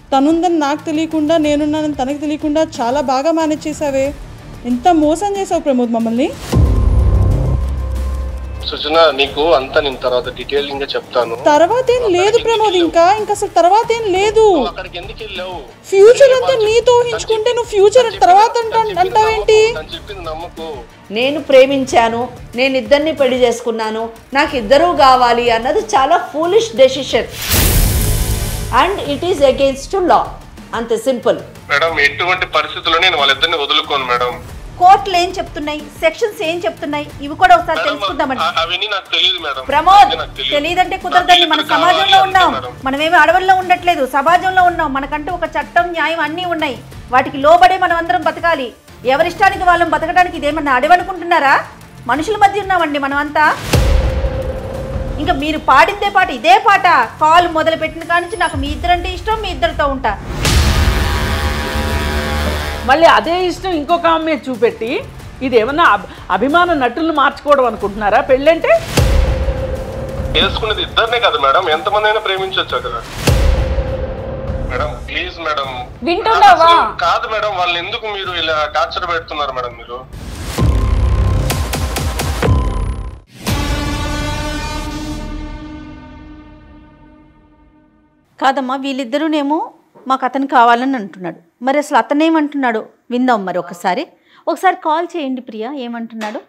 తనుందని నాకు తెలియకుండా నేనున్నానని తనకు తెలియకుండా చాలా బాగా మేనేజ్ చేసావే. ఎంత మోసం చేసావు ప్రమోద్ మమ్మల్ని. సుజనా నీకు అంతా నేను తర్వాత డీటెయిలింగ్ గా చెప్తాను. తర్వాత ఏం లేదు ప్రమోద్, ఇంకా అసలు తర్వాత ఏం లేదు. అక్కడికి ఎందుకు వెళ్ళావు? ఫ్యూచర్ అంతా నీతో ఊహించుకుంటే నువ్వు ఫ్యూచర్ తర్వాత అంటావేంటి? చెప్పింది నమ్మకు. నేను ప్రేమించాను, నేను ఇద్దరిని పెళ్లి చేసుకున్నాను, నాకు ఇద్దరూ కావాలి అన్నది చాలా foolish decision and it is against law. అంతే సింపుల్. మేడం ఎటువంటి పరిస్థితుల్లో నేను వాళ్ళిద్దరిని వదులుకోను మేడం. కోర్టులు ఏం చెప్తున్నాయి, సెక్షన్స్ ఏం చెప్తున్నాయి, ఇవి కూడా ఒకసారి తెలుసుకుందామండి. అవన్నీ నాకు తెలియదు మేడం. ప్రమోద్ తెలియదంటే కుదరదండి. మన సమాజంలో ఉన్నాం, మనమేమి అడవుల్లో ఉండట్లేదు, సమాజంలో ఉన్నాం. మనకంటూ ఒక చట్టం, న్యాయం అన్నీ ఉన్నాయి. వాటికి లోబడే మనం అందరం బతకాలి. ఎవరిష్టానికి వాళ్ళని బతకడానికి ఇదేమన్నా అడవనుకుంటున్నారా? మనుషుల మధ్య ఉన్నామండి మనం అంతా. ఇంకా మీరు పాడిందే పాట, ఇదే పాట కాల్ మొదలు పెట్టిన కానించి నాకు మీ ఇద్దరంటే ఇష్టం, మీ ఇద్దరితో ఉంటా. మళ్ళీ అదే ఇష్టం ఇంకొక ఆమె చూపెట్టి ఇది ఏమన్నా అభిమాన నటులను మార్చుకోవడం అనుకుంటున్నారా? పెళ్ళంటే చేసుకునేది ఇద్దరినే కదా మేడం, ఎంతమంది అయినా ప్రేమించవచ్చు కదా మేడం. Please madam. వింటున్నావా? కాదు మేడం, వాళ్ళని ఎందుకు మీరు ఇలా టార్చర్ పెడుతున్నారు మేడం మీరు? కాదమ్మా, వీళ్ళిద్దరూనేమో మాకు అతను కావాలని అంటున్నాడు. మరి అసలు అతనేమంటున్నాడు విందాం. మరి ఒకసారి కాల్ చేయండి ప్రియా, ఏమంటున్నాడు.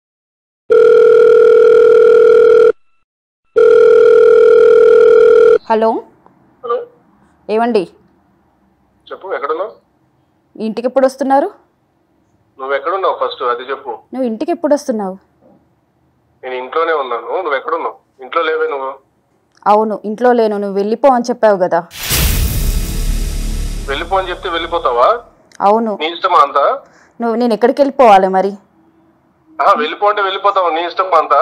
హలో ఏమండి? చెప్పు. ఎక్కడున్నావు? ఇంటికి ఎప్పుడు వస్తున్నారు? నువ్వు ఎక్కడున్నావు ఫస్ట్ అది చెప్పు. నువ్వు ఇంటికి ఎప్పుడు వస్తున్నావు? నేను ఇంట్లోనే ఉన్నాను. నువ్వు ఎక్కడున్నావు? ఇంట్లో లేవే నువ్వు? అవును ఇంట్లో లేను. నువ్వు వెళ్ళిపో అని చెప్పావు కదా. వెళ్ళిపో అని చెప్తే వెళ్ళిపోతావా? అవును. నీ ఇష్టమా అంతా? నేను ఎక్కడికి వెళ్ళిపోవాలి మరి? వెళ్ళిపో అంటే వెళ్ళిపోతావా? నీ ఇష్టమా అంతా?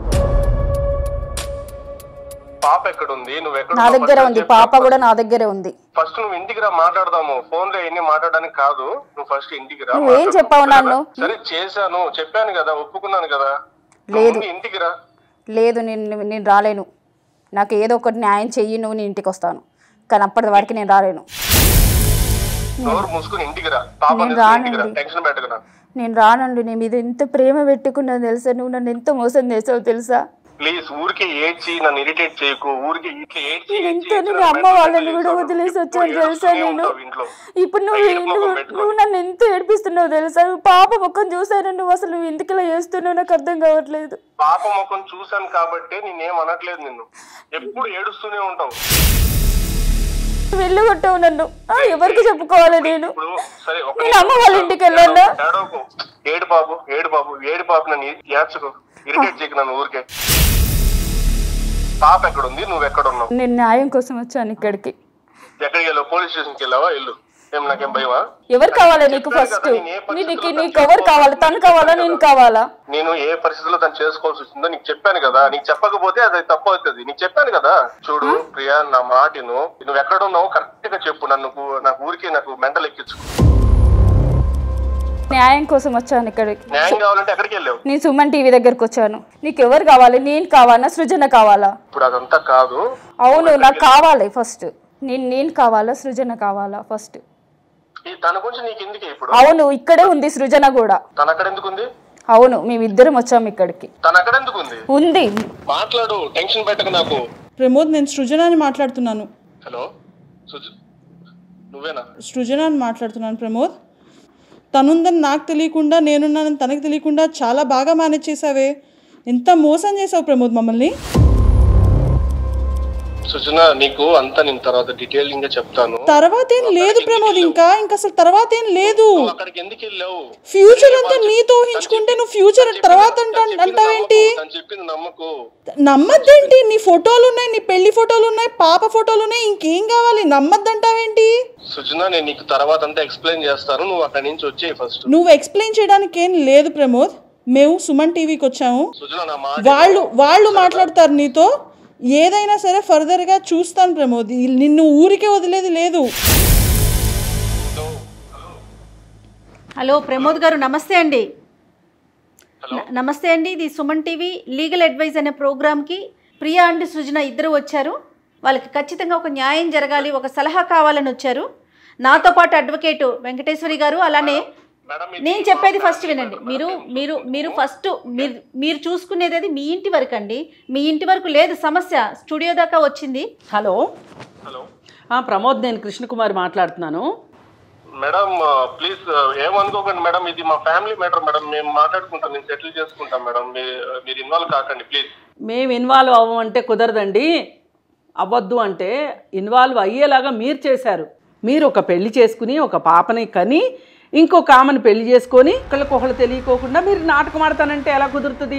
పాప ఎక్కడుంది? నువ్వు ఎక్కడ? నా దగ్గర ఉంది. పాప కూడా నా దగ్గరే ఉంది. ఫస్ట్ నువ్వు ఇంటికి రా, మాట్లాడదాము. ఫోన్ లో ఎన్ని మాట్లాడడానికి కాదు. నువ్వు ఫస్ట్ ఇంటికి రా. నువ్వేం చెప్పావు నన్ను? సరే చేశాను, చెప్పాను కదా, ఒప్పుకున్నాను కదా. లేదు ఇంటికి రా. లేదు నేను రాలేను. నాకు ఏదో ఒకటి న్యాయం చెయ్యి, నువ్వు నేను ఇంటికి వస్తాను. కానీ అప్పటి వరకు నేను రాలేను. నోరు మూసుకుని ఇంటికి రా. పాప టెన్షన్ పెట్టకురా. నేను రానండి. నేను మీద ఎంత ప్రేమ పెట్టుకున్నా తెలుసా? నువ్వు నన్ను ఎంత మోసం చేసావు తెలుసా? ప్లీజ్ ఊరికే ఏడ్చి నన్ను ఇరిటేట్ చేయకు. ఊరికే ఇట్లా ఏడ్చి నేను అమ్మ వాళ్ళని కూడా వదిలేసి వచ్చాను తెలుసా? నేను ఇప్పుడు నువ్వు నన్ను ఎంత ఏడిపిస్తున్నావు తెలుసా? పాప ముఖం చూసాను. నువ్వు అసలు నువ్వు ఎందుకు ఇలా చేస్తున్నావు నాకు అర్థం కావట్లేదు. పాప ముఖం చూసాను కాబట్టి నేనేం అనట్లేదు. నిన్ను ఎప్పుడు ఏడుస్తూనే ఉంటావు. వెళ్ళగొట్టావు నన్ను. ఎవరికి చెప్పుకోవాలి నేను? నేను అమ్మ వాళ్ళ ఇంటికి వెళ్ళాను. ఏడు బాబు ఏడు బాబు ఏడు బాబు నన్ను ఏడ్చుకో, ఇరిటేట్ చేయకు నన్ను ఊరికే. పాప ఎక్కడుంది? నువ్వు ఎక్కడ ఉన్నావు? నేను న్యాయం కోసం వచ్చాను ఇక్కడికి. ఎక్కడికి వెళ్ళావు? పోలీస్ స్టేషన్కి వెళ్ళావా? వెళ్ళు. నాకేం భయమా? ఎవరు కావాలి నీకు? ఫస్ట్ నీకు ఎవరు కావాలి? తను కావాలా నేను కావాలా? నేను ఏ పరిస్థితుల్లో తను చేసుకోవాల్సి వచ్చిందో నీకు చెప్పాను కదా. నీకు చెప్పకపోతే అది తప్పు అవుతుంది. నీకు చెప్పాను కదా. చూడు ప్రియా, నా మాటను. నువ్వు ఎక్కడ ఉన్నావు కరెక్ట్ గా చెప్పు. నాకు ఊరికే నాకు మెంటల్ ఎక్కించుకో. న్యాయం కోసం వచ్చాను ఇక్కడికి. న్యాయం కావాలంటే ఎక్కడికి వెళ్ళావు? నేను సుమన్ టీవీ దగ్గరకు వచ్చాను. నీకు ఎవరు కావాలి? నేను కావాలా సృజన కావాలా? ఇప్పుడు అదంతా కాదు. అవును నాకు కావాలి ఫస్ట్. నేను కావాలా సృజన కావాలా ఫస్ట్? తన గురించి నీకు ఎందుకు ఇప్పుడు? అవును ఇక్కడే ఉంది సృజన కూడా. తన అక్కడ ఎందుకు ఉంది? అవును మేమిద్దరం వచ్చాము ఇక్కడికి. తన అక్కడ ఎందుకు ఉంది? ఉంది. మాట్లాడు, టెన్షన్ పెట్టకు నాకు. ప్రమోద్ నేను సృజనాని మాట్లాడుతున్నాను. హలో నువ్వేనా? సృజనాని మాట్లాడుతున్నాను ప్రమోద్. తనుందని నాకు తెలియకుండా నేనున్నానని తనకు తెలియకుండా చాలా బాగా మేనేజ్ చేసావే. ఎంత మోసం చేసావు ప్రమోద్ మమ్మల్ని. సుజనా నీకు అంతా నేను తర్వాత డీటెయిలింగ్ గా చెప్తాను. తర్వాత ఏం లేదు ప్రమోద్, ఇంకా అసలు తర్వాత ఏం లేదు. అక్కడికి ఎందుకు వెళ్ళావు? ఫ్యూచర్ అంతా నీతో ఊహించుకుంటే నువ్వు ఫ్యూచర్ తర్వాత అంటావేంటి? చెప్పింది నమ్మకు. నమ్మద్దేంటి? నీ ఫోటోలు ఉన్నాయి, నీ పెళ్లి ఫోటోలు ఉన్నాయి, పాప ఫోటోలు ఉన్నాయి, ఇంకేం కావాలి? నమ్మద్దంటావేంటి? సుజనా నేను నీకు తర్వాత అంతా ఎక్స్ప్లెయిన్ చేస్తాను. నువ్వు అక్కడి నుంచి వచ్చేయి ఫస్ట్. నువ్వు ఎక్స్ప్లెయిన్ చేయడానికి ఏం లేదు ప్రమోద్. మేము సుమన్ టీవీకి వచ్చాము. వాళ్ళు మాట్లాడతారు నీతో. ఏదైనా సరే ఫర్దర్ గా చూస్తాను ప్రమోద్. నిన్ను ఊరికే వదిలేది లేదు. హలో ప్రమోద్ గారు, నమస్తే అండి. నమస్తే అండి. ఇది సుమన్ టీవీ లీగల్ అడ్వైజ్ అనే ప్రోగ్రామ్కి ప్రియా అండ్ సృజన ఇద్దరు వచ్చారు. వాళ్ళకి ఖచ్చితంగా ఒక న్యాయం జరగాలి, ఒక సలహా కావాలని వచ్చారు. నాతో పాటు అడ్వకేట్ వెంకటేశ్వరి గారు, అలానే నేను చెప్పేది ఫస్ట్ వినండి. మీరు ఫస్ట్ మీరు చూసుకునేది అది మీ ఇంటి వరకు అండి. మీ ఇంటి వరకు లేదు సమస్య, స్టూడియో దాకా వచ్చింది. హలో హలో ప్రమోద్, నేను కృష్ణకుమారి మాట్లాడుతున్నాను. మేడం ప్లీజ్ ఏమనుకోకండి మేడం, ఇది మా ఫ్యామిలీ మ్యాటర్ మేడం, మేము మాట్లాడుకుంటాం, నేను సెటిల్ చేసుకుంటాం మేడం, మీరు ఇన్వాల్వ్ కాకండి ప్లీజ్. మేము ఇన్వాల్వ్ అవ్వమంటే కుదరదండి. అవ్వద్దు అంటే ఇన్వాల్వ్ అయ్యేలాగా మీరు చేశారు. మీరు ఒక పెళ్లి చేసుకుని ఒక పాపని కని ఇంకొక ఆమెను పెళ్లి చేసుకొని ఒకళ్ళకొకళ్ళు తెలియకోకుండా మీరు నాటకం ఆడతానంటే ఎలా కుదురుతుంది?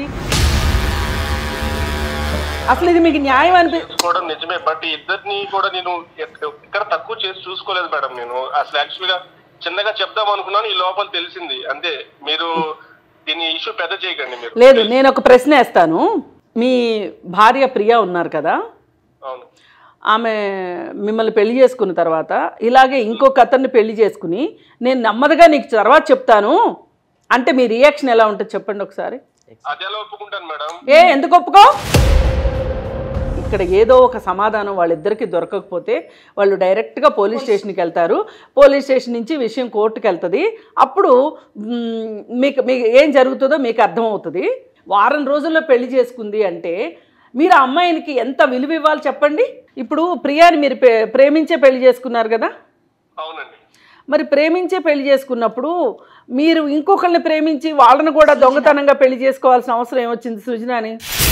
అసలు ఇది మీకు న్యాయం అనిపించుకోవడం నిజమే, బట్ ఇద్దరిని కూడా నేను ఇక్కడ తక్కువ చేసి చూసుకోలేదు మేడం. నేను అసలు యాక్చువల్ గా చిన్నగా చెప్దాం అనుకున్నాను, ఈ లోపల తెలిసింది అంతే. మీరు దీన్ని ఇష్యూ పెద్ద చేయకండి. మీరు లేదు, నేను ఒక ప్రశ్న వేస్తాను. మీ భార్య ప్రియా ఉన్నారు కదా, అవును, ఆమె మిమ్మల్ని పెళ్లి చేసుకున్న తర్వాత ఇలాగే ఇంకొక అతన్ని పెళ్లి చేసుకుని నేను నెమ్మదిగా నీకు తర్వాత చెప్తాను అంటే మీ రియాక్షన్ ఎలా ఉంటుంది చెప్పండి ఒకసారి. అది ఎలా ఒప్పుకుంటాను మేడం? ఎందుకు ఒప్పుకో? ఇక్కడ ఏదో ఒక సమాధానం వాళ్ళిద్దరికి దొరకకపోతే వాళ్ళు డైరెక్ట్గా పోలీస్ స్టేషన్కి వెళ్తారు. పోలీస్ స్టేషన్ నుంచి విషయం కోర్టుకి వెళ్తుంది. అప్పుడు మీకు ఏం జరుగుతుందో మీకు అర్థమవుతుంది. వారం రోజుల్లో పెళ్లి చేసుకుంది అంటే మీరు ఆ అమ్మాయికి ఎంత విలువ ఇవ్వాలి చెప్పండి. ఇప్పుడు ప్రియాని మీరు ప్రేమించే పెళ్లి చేసుకున్నారు కదా. అవునండి. మరి ప్రేమించే పెళ్లి చేసుకున్నప్పుడు మీరు ఇంకొకరిని ప్రేమించి వాళ్ళని కూడా దొంగతనంగా పెళ్లి చేసుకోవాల్సిన అవసరం ఏమొచ్చింది సృజనాని?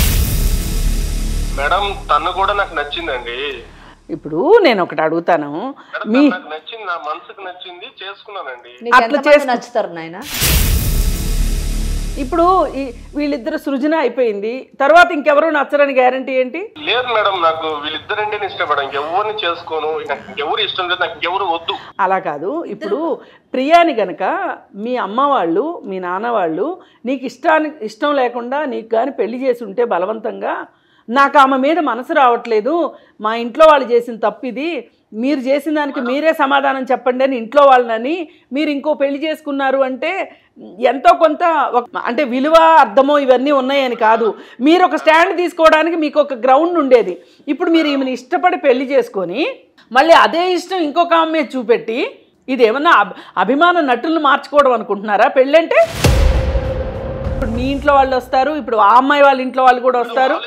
మేడం తను కూడా నాకు నచ్చిందండి. ఇప్పుడు నేను ఒకటి అడుగుతాను, నాకు నచ్చింది, నా మనసుకు నచ్చింది, చేసుకున్నానండి. అట్లా చేసి నచ్చుతారు నాయన. ఇప్పుడు వీళ్ళిద్దరు సృజన అయిపోయింది, తర్వాత ఇంకెవరో నచ్చరని గ్యారంటీ ఏంటి? లేదు మేడం, నాకు వీళ్ళిద్దరంటే ఇష్టం మేడం, ఇంకెవరిని చేసుకోను, ఇంకెవరు ఇష్టం లేదు, నాకు ఇంకెవరు వద్దు. అలా కాదు. ఇప్పుడు ప్రియాని గనక మీ అమ్మ వాళ్ళు మీ నాన్న వాళ్ళు నీకు ఇష్టం లేకుండా నీకు కానీ పెళ్లి చేసి ఉంటే బలవంతంగా, నాకు ఆమె మీద మనసు రావట్లేదు, మా ఇంట్లో వాళ్ళు చేసిన తప్పు ఇది, మీరు చేసిన దానికి మీరే సమాధానం చెప్పండి అని ఇంట్లో వాళ్ళని మీరు ఇంకో పెళ్లి చేసుకున్నారు అంటే ఎంతో కొంత అంటే విలువ అర్థమో ఇవన్నీ ఉన్నాయని కాదు, మీరు ఒక స్టాండ్ తీసుకోవడానికి మీకు ఒక గ్రౌండ్ ఉండేది. ఇప్పుడు మీరు ఈమెను ఇష్టపడి పెళ్లి చేసుకొని మళ్ళీ అదే ఇష్టం ఇంకొక ఆమె చూపెట్టి ఇది ఏమన్నా అభిమాన నటులను మార్చుకోవడం అనుకుంటున్నారా పెళ్ళంటే? ఇప్పుడు మీ ఇంట్లో వాళ్ళు వస్తారు, ఇప్పుడు ఆ అమ్మాయి వాళ్ళ ఇంట్లో వాళ్ళు కూడా వస్తారు.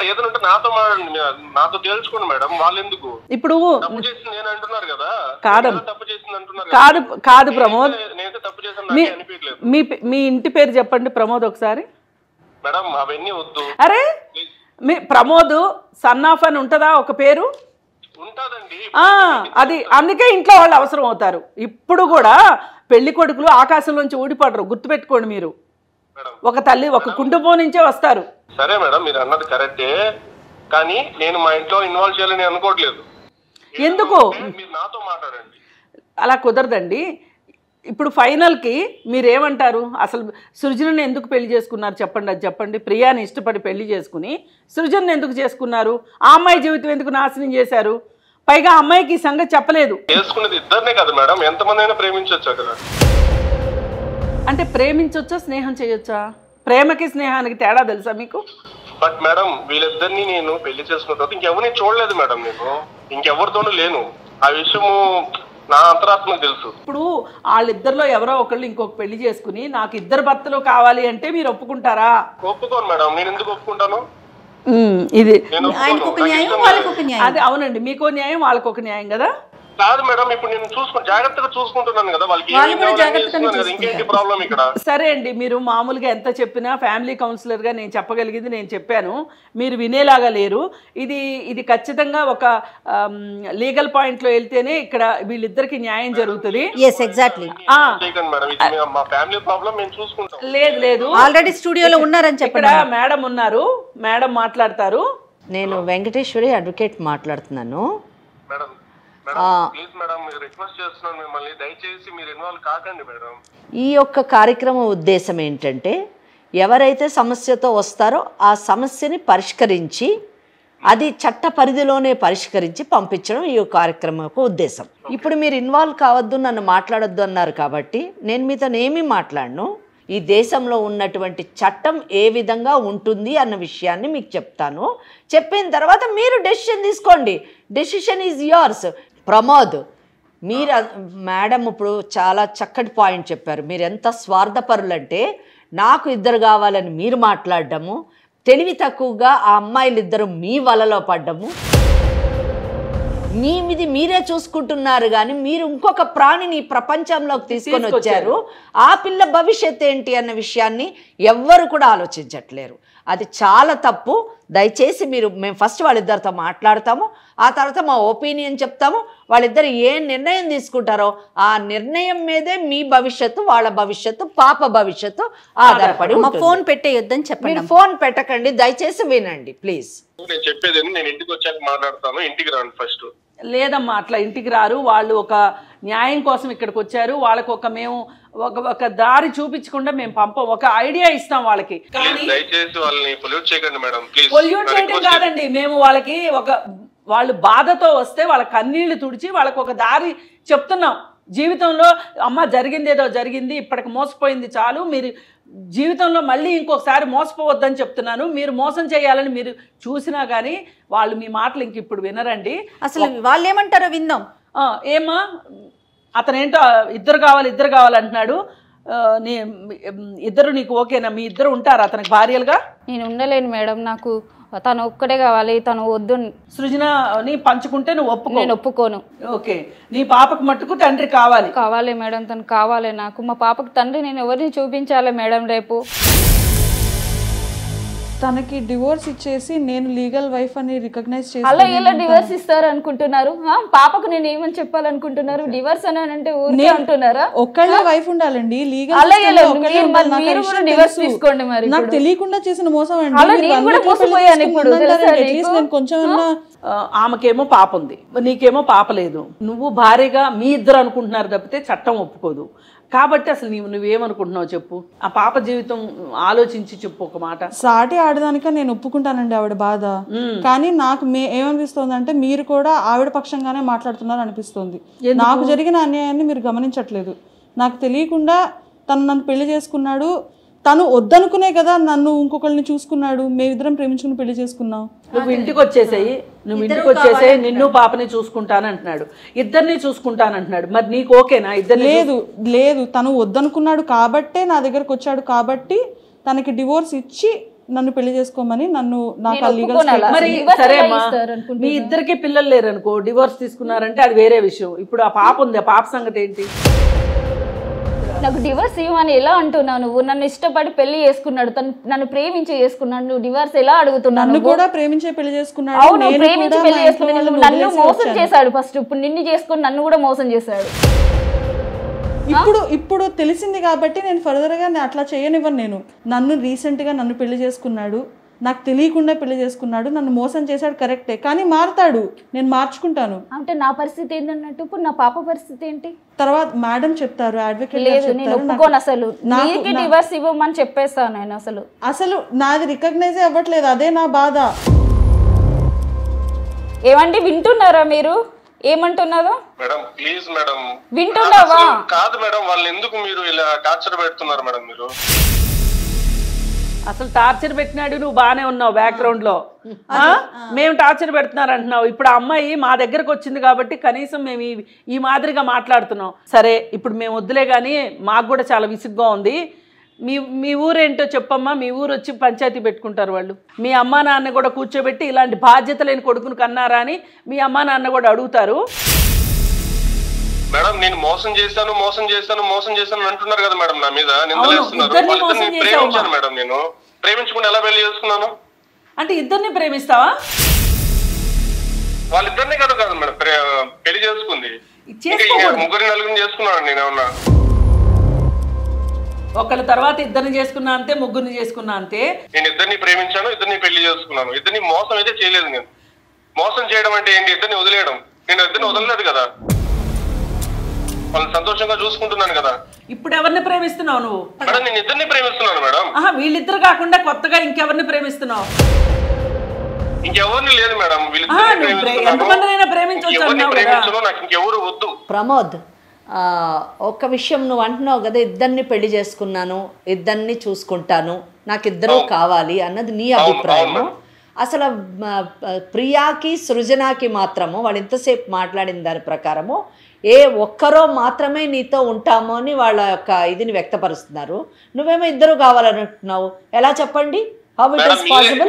ఇప్పుడు కాదు ప్రమోద్, మీ ఇంటి పేరు చెప్పండి ప్రమోద్ ఒకసారి. అరే మీ ప్రమోద్ సన్ ఆఫ్ అని ఉంటుందా ఒక పేరు? అది అందుకే ఇంట్లో వాళ్ళు అవసరం అవుతారు. ఇప్పుడు కూడా పెళ్లి కొడుకులు ఆకాశంలోంచి ఊడిపడరు, గుర్తుపెట్టుకోండి. మీరు ఒక తల్లి ఒక కుటుంబం నుంచే వస్తారు. సరే మేడం, మీరు అన్నది కరెక్టే, కానీ నేను మా ఇంట్లో ఇన్వాల్వ్ చేయాలని అనుకోవట్లేదు. ఎందుకు? మీరు నాతో మాట్లాడండి. అలా కుదరదండి. ఇప్పుడు ఫైనల్కి మీరేమంటారు? అసలు సృజనని ఎందుకు పెళ్లి చేసుకున్నారు చెప్పండి, అది చెప్పండి. ప్రియాని ఇష్టపడి పెళ్లి చేసుకుని సృజనని ఎందుకు చేసుకున్నారు? ఆ అమ్మాయి జీవితం ఎందుకు నాశనం చేశారు? పైగా అమ్మాయికి ఈ సంగతి చెప్పలేదు. చేసుకునేది ఇద్దరినే కదా మేడం, ఎంతమంది అయినా ప్రేమించొచ్చు కదా. అంటే ప్రేమించొచ్చా స్నేహం చేయొచ్చా? ప్రేమకి స్నేహానికి తేడా తెలుసా మీకు? బట్ మేడం వీళ్ళిద్దరిని నేను పెళ్లి చేసుకున్న తర్వాత ఇంకెవరిని చూడలేదు మేడం, నేను ఇంకెవరితోనూ లేను. ఆ విషయము నా అంతరాత్మకు తెలుసు. ఇప్పుడు వాళ్ళిద్దరిలో ఎవరో ఒకళ్ళు ఇంకొక పెళ్లి చేసుకుని నాకు ఇద్దరు భర్తలు కావాలి అంటే మీరు ఒప్పుకుంటారా? ఒప్పుకోను మేడం. నేను ఎందుకు ఒప్పుకుంటాను? ఇది అదే అవునండి, మీకో న్యాయం వాళ్ళకు ఒక న్యాయం కదా. కాదు మేడం, ఇప్పుడు నేను జాగ్రత్తగా చూసుకుంటున్నాను కదా, వాళ్ళకి ఇంకేంటి ప్రాబ్లం ఇక్కడ? సరే అండి, మీరు మామూలుగా ఎంత చెప్పినా ఫ్యామిలీ కౌన్సిలర్ గా నేను చెప్పగలిగింది నేను చెప్పాను, మీరు వినేలాగా లేరు. ఇది ఖచ్చితంగా ఒక లీగల్ పాయింట్ లో వెళ్తేనే ఇక్కడ వీళ్ళిద్దరికి న్యాయం జరుగుతుంది. లేదు ఆల్రెడీ స్టూడియోలో ఉన్నారని చెప్పారు. మేడం ఉన్నారు, మేడం మాట్లాడతారు. నేను వెంకటేశ్వరి అడ్వకేట్ మాట్లాడుతున్నాను. ఈ యొక్క కార్యక్రమం ఉద్దేశం ఏంటంటే ఎవరైతే సమస్యతో వస్తారో ఆ సమస్యని పరిష్కరించి అది చట్ట పరిధిలోనే పరిష్కరించి పంపించడం ఈ కార్యక్రమం యొక్క ఉద్దేశం. ఇప్పుడు మీరు ఇన్వాల్వ్ కావద్దు, నన్ను మాట్లాడొద్దు అన్నారు కాబట్టి నేను మీతో ఏమీ మాట్లాడను. ఈ దేశంలో ఉన్నటువంటి చట్టం ఏ విధంగా ఉంటుంది అన్న విషయాన్ని మీకు చెప్తాను. చెప్పిన తర్వాత మీరు డెసిషన్ తీసుకోండి. Decision is yours. ప్రమోద్, మీరు మేడం ఇప్పుడు చాలా చక్కటి పాయింట్ చెప్పారు. మీరు ఎంత స్వార్థపరులంటే నాకు ఇద్దరు కావాలని మీరు మాట్లాడడము, తెలివి తక్కువగా ఆ అమ్మాయిలు ఇద్దరు మీ వలలో పడ్డము, మీది మీరే చూసుకుంటున్నారు కానీ మీరు ఇంకొక ప్రాణిని ప్రపంచంలోకి తీసుకొని వచ్చారు. ఆ పిల్ల భవిష్యత్ ఏంటి అన్న విషయాన్ని ఎవ్వరు కూడా ఆలోచించట్లేరు. అది చాలా తప్పు. దయచేసి మేము ఫస్ట్ వాళ్ళిద్దరితో మాట్లాడతాము, ఆ తర్వాత మా ఒపీనియన్ చెప్తాము. వాళ్ళిద్దరు ఏ నిర్ణయం తీసుకుంటారో ఆ నిర్ణయం మీదే మీ భవిష్యత్తు, వాళ్ళ భవిష్యత్తు, పాప భవిష్యత్తు ఆధారపడి. మా ఫోన్ పెట్టేయొద్దని చెప్పండి. మీరు ఫోన్ పెట్టకండి, దయచేసి వినండి ప్లీజ్. నేను చెప్పేది నేను ఇంటికి వచ్చాక మాట్లాడతాను. ఇంటికి రాను ఫస్ట్. లేదమ్మా, అట్లా ఇంటికి రారు. వాళ్ళు ఒక న్యాయం కోసం ఇక్కడికి వచ్చారు. వాళ్ళకి మేము ఒక దారి చూపించకుండా మేము పంపం, ఒక ఐడియా ఇస్తాం వాళ్ళకి. దయచేసి వాళ్ళని పొల్యూట్ చేయకండి మేడం, ప్లీజ్. పొల్యూట్ చేయడం కాదండి, మేము వాళ్ళకి వాళ్ళు బాధతో వస్తే వాళ్ళ కన్నీళ్లు తుడిచి వాళ్ళకి ఒక దారి చెప్తున్నాం. జీవితంలో అమ్మ జరిగింది ఏదో జరిగింది, ఇప్పటికి మోసపోయింది చాలు, మీరు జీవితంలో మళ్ళీ ఇంకొకసారి మోసపోవద్దని చెప్తున్నాను. మీరు మోసం చేయాలని మీరు చూసినా కానీ వాళ్ళు మీ మాటలు ఇంక ఇప్పుడు వినరండి. అసలు వాళ్ళు ఏమంటారో విందాం. ఏమా అతనేంటో ఇద్దరు కావాలి అంటున్నాడు. ఇద్దరు నీకు ఓకేనా? మీ ఇద్దరు ఉంటారు అతనికి భార్యలుగా? నేను ఉండలేను మేడం, నాకు తను ఒక్కడే కావాలి, తను వద్దు. సృజనని పంచుకుంటే నువ్వు నేను ఒప్పుకోను. ఓకే, నీ పాపకు మట్టుకు తండ్రి కావాలి మేడం, తను కావాలి నాకు. మా పాపకు తండ్రి నేను ఎవరిని చూపించాలి మేడం రేపు? తనకి డివోర్స్ ఇచ్చేసి నేను లీగల్ వైఫ్ అని రికగ్నైజ్ చేసి అలా ఎలా డివోర్స్ ఇస్తారు అనుకుంటున్నారు? పాపకు నేను ఏమని చెప్పాలనుకుంటున్నారు? డివోర్స్ అని అంటే ఊరికే అంటున్నారా? ఒక్కళ్ళ వైఫ్ ఉండాలండి, లీగల్ డివోర్స్ తీసుకోండి. మరి నాకు తెలియకుండా చేసిన మోసం అండి. కొంచెం ఆమెకేమో పాప ఉంది, నీకేమో పాప లేదు. నువ్వు భార్యగా మీ ఇద్దరు అనుకుంటున్నారు తప్పితే చట్టం ఒప్పుకోదు. కాబట్టి అసలు నువ్వేమనుకుంటున్నావు చెప్పు? ఆ పాప జీవితం ఆలోచించి చెప్పు ఒక మాట. సాటి ఆడదానిక నేను ఒప్పుకుంటానండి ఆవిడ బాధ, కానీ నాకు ఏమనిపిస్తుంది అంటే మీరు కూడా ఆవిడ పక్షంగానే మాట్లాడుతున్నారు అనిపిస్తుంది. నాకు జరిగిన అన్యాయాన్ని మీరు గమనించట్లేదు. నాకు తెలియకుండా నన్ను పెళ్లి చేసుకున్నాడు, తను వద్దనుకునే కదా నన్ను ఇంకొకరిని చూసుకున్నాడు. మేమిద్దరం ప్రేమించుకుని పెళ్లి చేసుకున్నాం. నువ్వు ఇంటికి వచ్చేసేయి, నిన్ను పాపని చూసుకుంటానంటున్నాడు, ఇద్దరిని చూసుకుంటానంటున్నాడు. మరి నీకు ఓకేనా? ఇద్దరు లేదు, తను వద్దనుకున్నాడు కాబట్టే నా దగ్గరకు వచ్చాడు, కాబట్టి తనకి డివోర్స్ ఇచ్చి నన్ను పెళ్లి చేసుకోమని నాకు మరి సరే అమ్మా, మీ ఇద్దరికి పిల్లలు లేరు అనుకో, డివోర్స్ తీసుకున్నారంటే అది వేరే విషయం. ఇప్పుడు ఆ పాప ఉంది, ఆ పాప సంగతి ఏంటి? నాకు డివోర్స్ ఇవ్వమని ఎలా అంటున్నావు నువ్వు? నన్ను ఇష్టపడి పెళ్లి చేసుకున్నాడు, నన్ను ప్రేమించి చేసుకున్నాడు, నువ్వు డివోర్స్ ఎలా అడుగుతున్నావు? నన్ను కూడా ప్రేమించే పెళ్లి చేసుకున్నాడు. అవును, ప్రేమించి పెళ్లి చేసుకున్నాడు. నన్ను మోసం చేశాడు ఫస్ట్, ఇప్పుడు నిన్ను చేసుకుని నన్ను కూడా మోసం చేశాడు. ఇప్పుడు తెలిసింది కాబట్టి నేను ఫర్దర్ గా అట్లా చేయనివ్వను. నన్ను రీసెంట్ గా నన్ను పెళ్లి చేసుకున్నాడు, నాకు తెలియకుండా పెళ్లి చేసుకున్నాడు, నన్ను మోసం చేశాడు కరెక్టే, కానీ మారుతాడు, నేను మార్చుకుంటాను. అంటే నా పరిస్థితి ఏంటన్నట్టు ఇప్పుడు నా పాప పరిస్థితి ఏంటి? తర్వాత మేడం చెప్తారు, అడ్వకేట్ లేదు, నేను ఒప్పుకోను. అసలు నీకు డివోర్స్ ఇవ్వమని చెప్పేస్తాను నేను. అసలు నాది రికగ్నైజ్ అవ్వట్లేదు, అదే నా బాధ. ఏమండి వింటున్నారా మీరు? ఏమంటున్నారో మేడం ప్లీజ్ మేడం. వింటున్నావా? కాదు మేడం, వాళ్ళు ఎందుకు మీరు ఇలా టార్చర్ పెడుతున్నారు మేడం? మీరు అసలు టార్చర్ పెట్టినాడు, నువ్వు బాగానే ఉన్నావు బ్యాక్గ్రౌండ్ లో. మేము టార్చర్ పెడుతున్నారు అంటున్నావు. ఇప్పుడు ఆ అమ్మాయి మా దగ్గరకు వచ్చింది కాబట్టి కనీసం మేము ఈ మాదిరిగా మాట్లాడుతున్నాం. సరే, ఇప్పుడు మేము వద్దులే కానీ మాకు కూడా చాలా విసుగ్గా ఉంది. మీ ఊరేంటో చెప్పమ్మా. మీ ఊరు వచ్చి పంచాయతీ పెట్టుకుంటారు వాళ్ళు. మీ అమ్మా నాన్న కూడా కూర్చోబెట్టి ఇలాంటి బాధ్యత లేని కొడుకును కన్నారా అని మీ అమ్మా నాన్న కూడా అడుగుతారు. మేడం నేను మోసం చేశాను అంటున్నారు కదా మేడం, నా మీద ప్రేమించాను మేడం. నేను ప్రేమించుకుని ఎలా పెళ్లి చేసుకున్నాను అంటే ఇద్దరిని ప్రేమిస్తావా? వాళ్ళిద్దరిని కదా మేడం పెళ్లి చేసుకుంది. ముగ్గురు నలుగురిని చేసుకున్నాను నేను. ఏమన్నా ఒకళ్ళ తర్వాత ఇద్దరిని చేసుకున్నా అంతే, ముగ్గురిని చేసుకున్నా అంతే. నేను ఇద్దరిని ప్రేమించాను, ఇద్దరిని పెళ్లి చేసుకున్నాను. ఇద్దరిని మోసం అయితే చేయలేదు. నేను మోసం చేయడం అంటే ఏంటి? ఇద్దరిని వదిలేయడం. నేను ఇద్దరిని వదలలేదు కదా, వాళ్ళని సంతోషంగా చూసుకుంటున్నాను కదా. ఇప్పుడు ఎవరిని ప్రేమిస్తున్నావు నువ్వు? మేడం నేను ఇద్దరిని ప్రేమిస్తున్నాను మేడం. వీళ్ళిద్దరు కాకుండా కొత్తగా ఇంకెవరిని ప్రేమిస్తున్నావు? ఇంకెవరిని లేదు మేడం. ఎంతమందినైనా ప్రేమించవచ్చు. నాకు ఇంకెవరు వద్దు. ప్రమోద్, ఒక విషయం నువ్వు అంటున్నావు కదా, ఇద్దరిని పెళ్లి చేసుకున్నాను, ఇద్దరిని చూసుకుంటాను, నాకు ఇద్దరు కావాలి అన్నది నీ అభిప్రాయము. అసలు ప్రియాకి సృజనాకి మాత్రము వాళ్ళు ఇంతసేపు మాట్లాడిన దాని ప్రకారము ఏ ఒక్కరో మాత్రమే నీతో ఉంటాము అని వాళ్ళ యొక్క ఇదిని వ్యక్తపరుస్తున్నారు. నువ్వేమో ఇద్దరు కావాలంటున్నావు, ఎలా చెప్పండి? How it is possible?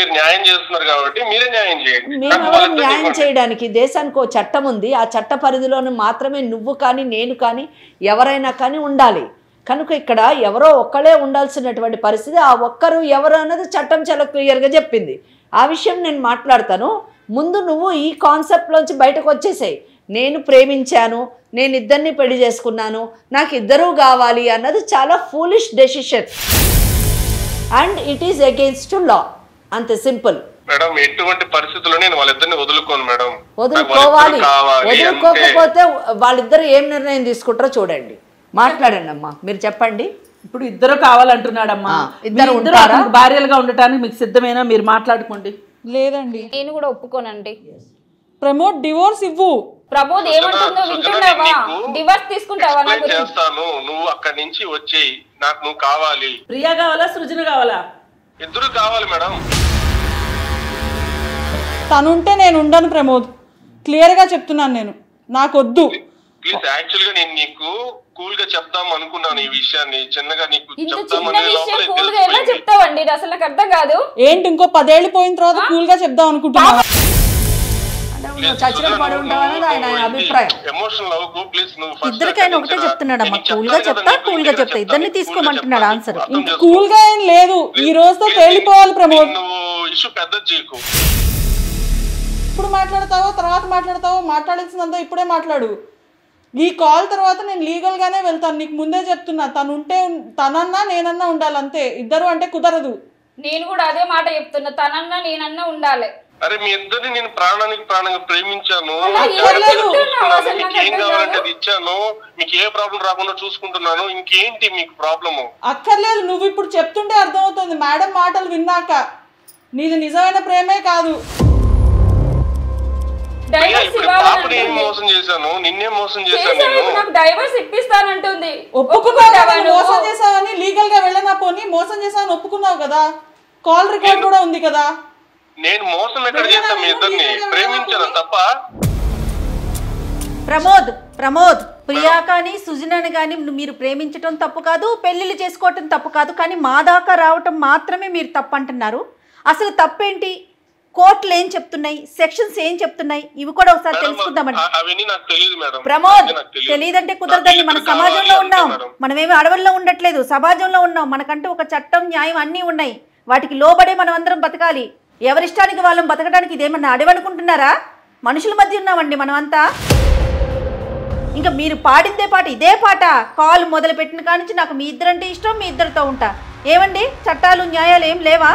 మేము న్యాయం చేయడానికి దేశానికి ఓ చట్టం ఉంది. ఆ చట్ట పరిధిలోనే మాత్రమే నువ్వు కానీ నేను కానీ ఎవరైనా కానీ ఉండాలి. కనుక ఇక్కడ ఎవరో ఒక్కడే ఉండాల్సినటువంటి పరిస్థితి. ఆ ఒక్కరు ఎవరు అన్నది చట్టం చాలా క్లియర్గా చెప్పింది. ఆ విషయం నేను మాట్లాడతాను. ముందు నువ్వు ఈ కాన్సెప్ట్లోంచి బయటకు వచ్చేసాయి. నేను ప్రేమించాను, నేను ఇద్దరిని పెళ్లి చేసుకున్నాను, నాకు ఇద్దరూ కావాలి అన్నది చాలా foolish decision and it is against law. అంతే సింపుల్. మేడం ఎటువంటి పరిస్థితుల్లో నేను వాళ్ళిద్దరిని వదులుకోను మేడం. వదులుకోవాలి. వదులుకోకపోతే వాళ్ళిద్దరు ఏం నిర్ణయం తీసుకుంటారో చూడండి. మాట్లాడండి అమ్మా, మీరు చెప్పండి. ఇప్పుడు ఇద్దరు కావాలంటున్నాడమ్మా. ఇద్దరు భార్యలుగా ఉండటానికి మీకు సిద్ధమేనా? మీరు మాట్లాడుకోండి. లేదండి, నేను కూడా ఒప్పుకోనండి. ప్రమోద్ డివోర్స్ ఇవ్వు. ప్రమోద్ ఏమంటుందో వింటున్నావా? డివోర్స్ తీసుకుంటావా? చేస్తాను, నువ్వు అక్కడి నుంచి వచ్చేయి, నాకు నువ్వు కావాలి. ప్రియా కావాలా, సృజన కావాలా? ఇద్దరు కావాలి మేడం. తనుంటే నేను ఉండను ప్రమోద్, క్లియర్గా చెప్తున్నాను. నేను నాకు వద్దు. ప్లీజ్, యాక్చువల్ గా నేను నీకు కూల్ గా చెప్దాం అనుకున్నాను ఈ విషయాన్ని. చిన్నగా నీకు చెప్తావండి, అసలు నాకు అర్థం కాదు. ఏంటి ఇంకో 10 ఏళ్ళు పోయిన తర్వాత కూల్ గా చెప్దాం అనుకుంటున్నాను. ఇద్దరికైనా ఒకటే చెప్తున్నాడు అమ్మా, కూల్ గా చెప్తా, కూల్ గా చెప్తా, ఇద్దరిని తీసుకోమంటున్నాడు ఆన్సర్. కూల్ గా ఏం లేదు, ఈ రోజుతో తేలిపోవాలి ప్రమోద్. ఇష్యూ పెద్ద చేయకు. ఇప్పుడు మాట్లాడతావో తర్వాత మాట్లాడతావో, మాట్లాడాల్సిందంతా ఇప్పుడే మాట్లాడు. ఈ కాల్ తర్వాత నేను లీగల్ గానే వెళ్తాను, నీకు ముందే చెప్తున్నా. తనుంటే తనన్నా నేనన్నా ఉండాలి, అంతే. ఇద్దరు అంటే కుదరదు. నేను కూడా అదే మాట చెప్తున్నా, తనన్నా నేనన్నా ఉండాలి. అరే మీ ఇద్దరిని నేను ప్రాణానికి ప్రాణంగా ప్రేమించాను, మీకు ఏం కావాలంటే అది ఇచ్చాను, మీకు ఏ ప్రాబ్లం రాకుండా చూసుకుంటున్నాను. ఇంకేంటి మీకు ప్రాబ్లము? అక్కర్లేదు, నువ్వు ఇప్పుడు చెప్తుంటే అర్థమవుతుంది. మేడం మాటలు విన్నాక నీది నిజమైన ప్రేమే కాదు. మోసం చేశాను, నిన్నే మోసం చేశాను. డైవర్స్ ఇప్పిస్తానంటుంది. మోసం చేసావని లీగల్ గా వెళ్ళనా? పోనీ మోసం చేసావని ఒప్పుకున్నావు కదా, కాల్ రికార్డ్ కూడా ఉంది కదా. నేను మోసం ఎక్కడ చేశాను? మీ ఇద్దరిని ప్రేమించాను తప్ప. ప్రమోద్ ప్రియా కానీ సుజనాని కానీ మీరు ప్రేమించటం తప్పు కాదు, పెళ్లిళ్ళు చేసుకోవటం తప్పు కాదు. కానీ మా దాకా రావటం మాత్రమే మీరు తప్పు అంటున్నారు. అసలు తప్పేంటి? కోర్టులు ఏం చెప్తున్నాయి, సెక్షన్స్ ఏం చెప్తున్నాయి, ఇవి కూడా ఒకసారి తెలుసుకుందామండి. ప్రమోద్, తెలియదంటే కుదరదండి. మన సమాజంలో ఉన్నాం, మనమేమి అడవుల్లో ఉండట్లేదు, సమాజంలో ఉన్నాం. మనకంటూ ఒక చట్టం, న్యాయం అన్నీ ఉన్నాయి. వాటికి లోబడే మనం అందరం బతకాలి. ఎవరిష్టానికి వాళ్ళం బతకడానికి ఇదేమన్నా అడవనుకుంటున్నారా? మనుషుల మధ్య ఉన్నామండి మనమంతా. ఇంకా మీరు పాడిందే పాట, ఇదే పాట. కాల్ మొదలు పెట్టిన కానించి నాకు మీ ఇద్దరంటే ఇష్టం, మీ ఇద్దరితో ఉంటా. ఏమండి, చట్టాలు న్యాయాలు ఏం లేవా?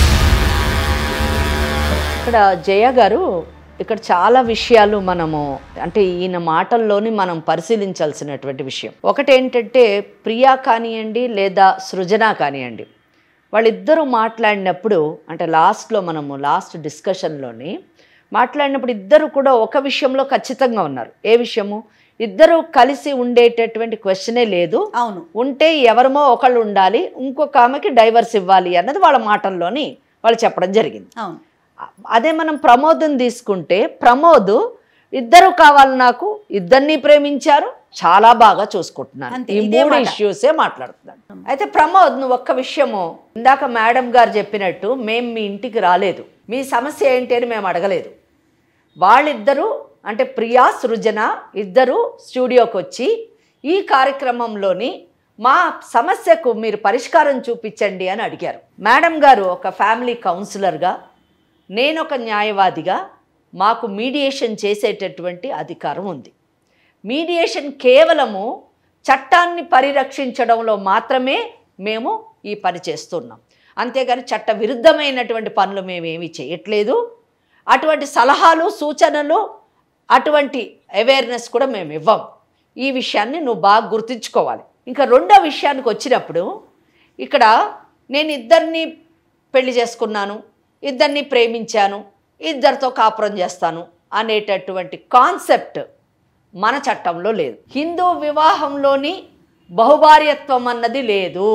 ఇక్కడ జయ గారు, ఇక్కడ చాలా విషయాలు మనము అంటే ఈయన మాటల్లోని మనం పరిశీలించాల్సినటువంటి విషయం ఒకటి ఏంటంటే, ప్రియా కానివ్వండి లేదా సృజన కానివ్వండి, వాళ్ళిద్దరూ మాట్లాడినప్పుడు అంటే లాస్ట్ డిస్కషన్లోని మాట్లాడినప్పుడు ఇద్దరు కూడా ఒక విషయంలో ఖచ్చితంగా ఉన్నారు. ఏ విషయము? ఇద్దరు కలిసి ఉండేటటువంటి క్వశ్చనే లేదు. అవును, ఉంటే ఎవరమో ఒకళ్ళు ఉండాలి, ఇంకొక ఆమెకి డైవర్స్ ఇవ్వాలి అన్నది వాళ్ళ మాటల్లోని వాళ్ళు చెప్పడం జరిగింది. అవును. అదే మనం ప్రమోద్ని తీసుకుంటే, ప్రమోద్ ఇద్దరు కావాలి, నాకు ఇద్దరిని ప్రేమించారు, చాలా బాగా చూసుకుంటున్నాను, ఈ 3 ఇష్యూసే మాట్లాడుతున్నాను. అయితే ప్రమోద్, నువ్వు ఒక్క విషయము, ఇందాక మేడం గారు చెప్పినట్టు మేము మీ ఇంటికి రాలేదు, మీ సమస్య ఏంటి అని మేము అడగలేదు. వాళ్ళిద్దరూ అంటే ప్రియా సృజన ఇద్దరు స్టూడియోకి వచ్చి ఈ కార్యక్రమంలోని మా సమస్యకు మీరు పరిష్కారం చూపించండి అని అడిగారు. మేడం గారు ఒక ఫ్యామిలీ కౌన్సిలర్గా, నేను ఒక న్యాయవాదిగా మాకు మీడియేషన్ చేసేటటువంటి అధికారం ఉంది. మీడియేషన్ కేవలము చట్టాన్ని పరిరక్షించడంలో మాత్రమే మేము ఈ పని చేస్తున్నాం, అంతేగాని చట్ట విరుద్ధమైనటువంటి పనులు మేమేమీ చేయట్లేదు. అటువంటి సలహాలు, సూచనలు, అటువంటి అవేర్నెస్ కూడా మేము ఇవ్వం. ఈ విషయాన్ని నువ్వు బాగా గుర్తుంచుకోవాలి. ఇంకా రెండో విషయానికి వచ్చినప్పుడు, ఇక్కడ నేను ఇద్దరిని పెళ్లి చేసుకున్నాను, ఇద్దరిని ప్రేమించాను, ఇద్దరితో కాపురం చేస్తాను అనేటటువంటి కాన్సెప్ట్ మన చట్టంలో లేదు. హిందూ వివాహంలోని బహుభార్యత్వం అన్నది లేదు.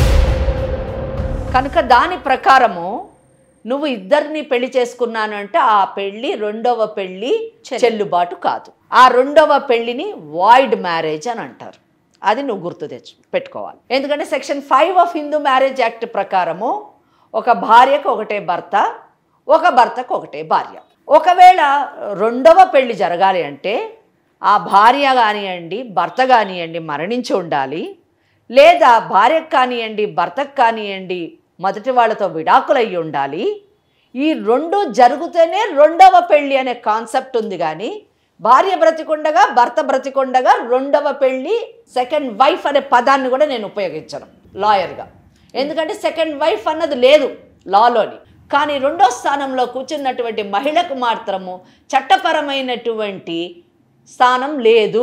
కనుక దాని ప్రకారము నువ్వు ఇద్దరిని పెళ్లి చేసుకున్నాను అంటే ఆ పెళ్లి రెండవ పెళ్లి చెల్లుబాటు కాదు. ఆ రెండవ పెళ్లిని వాయిడ్ మ్యారేజ్ అని అంటారు. అది నువ్వు గుర్తు పెట్టుకోవాలి. ఎందుకంటే section 5 of Hindu marriage act ప్రకారము ఒక భార్యకు ఒకటే భర్త, ఒక భర్తకు ఒకటే భార్య. ఒకవేళ రెండవ పెళ్లి జరగాలి అంటే ఆ భార్య కానివ్వండి భర్త కానివ్వండి మరణించి ఉండాలి, లేదా భార్యకు కానివ్వండి భర్తకు కానివ్వండి మొదటి వాళ్ళతో విడాకులు అయ్యి ఉండాలి. ఈ రెండు జరిగితేనే రెండవ పెళ్ళి అనే కాన్సెప్ట్ ఉంది. కానీ భార్య బ్రతికుండగా భర్త బ్రతికుండగా రెండవ పెళ్ళి సెకండ్ వైఫ్ అనే పదాన్ని కూడా నేను ఉపయోగించను లాయర్గా. ఎందుకంటే సెకండ్ వైఫ్ అన్నది లేదు లాలోని. కానీ రెండో స్థానంలో కూర్చున్నటువంటి మహిళకు మాత్రము చట్టపరమైనటువంటి స్థానం లేదు.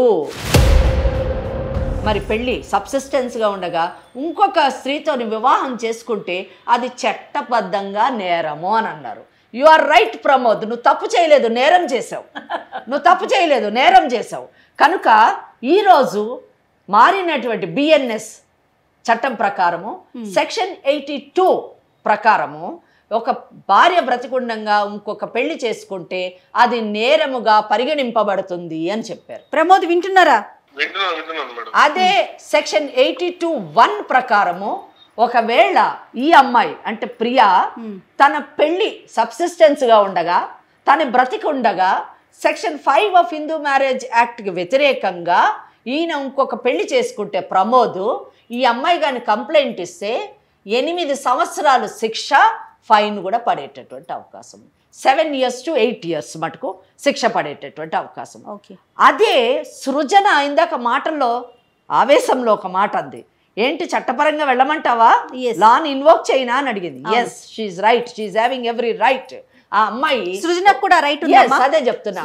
మరి పెళ్ళి సబ్సిస్టెన్స్గా ఉండగా ఇంకొక స్త్రీతోని వివాహం చేసుకుంటే అది చట్టబద్ధంగా నేరము అని అన్నారు. యు ఆర్ రైట్ ప్రమోద్, నువ్వు తప్పు చేయలేదు, నేరం చేసావు. నువ్వు తప్పు చేయలేదు, నేరం చేసావు. కనుక ఈరోజు మారినటువంటి బిఎన్ఎస్ చట్టం ప్రకారము సెక్షన్ 82 ప్రకారము ఒక భార్య బ్రతికుండంగా ఇంకొక పెళ్లి చేసుకుంటే అది నేరముగా పరిగణింపబడుతుంది అని చెప్పారు. ప్రమోద్ వింటున్నారా? అదే సెక్షన్ 82(1) ప్రకారము ఒకవేళ ఈ అమ్మాయి అంటే ప్రియా తన పెళ్లి సబ్సిస్టెన్స్గా ఉండగా తన బ్రతికుండగా సెక్షన్ 5 ఆఫ్ హిందూ మ్యారేజ్ యాక్ట్కి వ్యతిరేకంగా ఈయన ఇంకొక పెళ్లి చేసుకుంటే ప్రమోద్ ఈ అమ్మాయి కానీ కంప్లైంట్ ఇస్తే 8 సంవత్సరాలు శిక్ష, ఫైన్ కూడా పడేటటువంటి అవకాశం. 7 years to 8 years మటుకు శిక్ష పడేటటువంటి అవకాశం. అదే సృజన ఇందాక మాటల్లో ఆవేశంలో ఒక మాట అంది, ఏంటి చట్టపరంగా వెళ్ళమంటావా, లాని ఇన్వోక్ చేయనా అని అడిగింది. Yes, she right, she having every right. ఆ అమ్మాయి సృజనకు కూడా రైట్ ఉంది. అదే చెప్తున్నా.